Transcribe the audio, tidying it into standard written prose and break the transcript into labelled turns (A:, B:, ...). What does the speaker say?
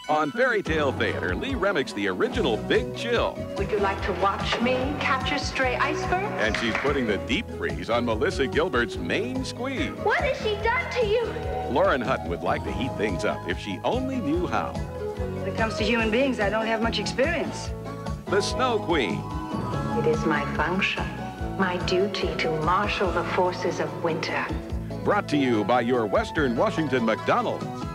A: On Fairy Tale Theater, Lee Remick's the original Big Chill.
B: Would you like to watch me capture stray icebergs?
A: And she's putting the deep freeze on Melissa Gilbert's main squeeze.
C: What has she done to you?
A: Lauren Hutton would like to heat things up if she only knew how.
D: When it comes to human beings, I don't have much experience.
A: The Snow Queen.
B: It is my function, my duty to marshal the forces of winter.
A: Brought to you by your Western Washington McDonald's.